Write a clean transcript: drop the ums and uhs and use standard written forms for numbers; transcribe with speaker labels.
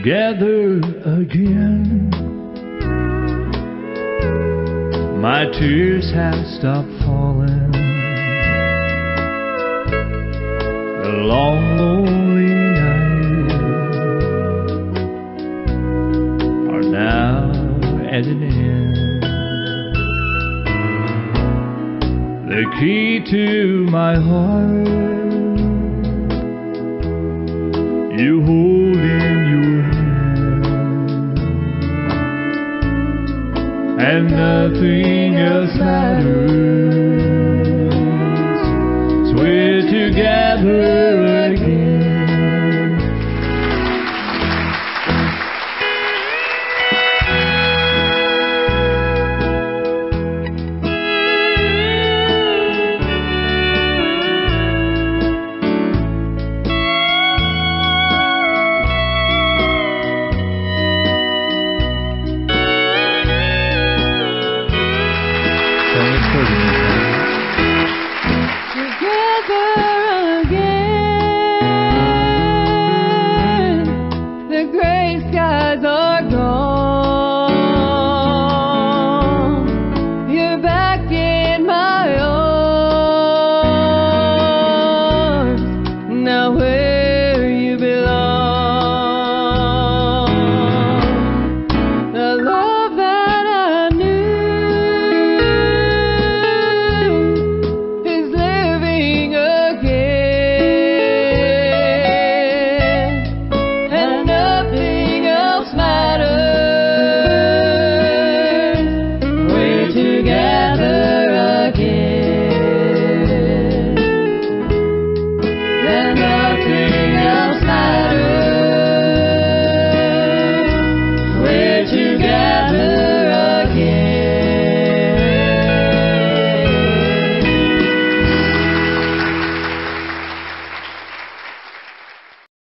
Speaker 1: together again. My tears have stopped falling. The long, lonely nights are now at an end. The key to my heart you hold in your hand, and nothing else matters. So we're together